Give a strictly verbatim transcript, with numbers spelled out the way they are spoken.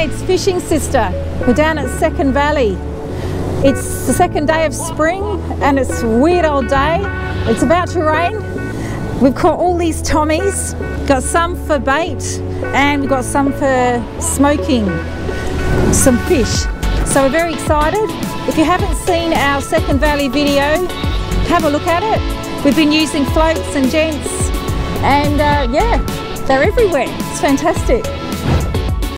Hey, it's Fishing Sister. We're down at Second Valley. It's the second day of spring and it's a weird old day. It's about to rain. We've caught all these tommies. Got some for bait and we've got some for smoking some fish. So we're very excited. If you haven't seen our Second Valley video, have a look at it. We've been using floats and gents and uh, yeah, they're everywhere. It's fantastic.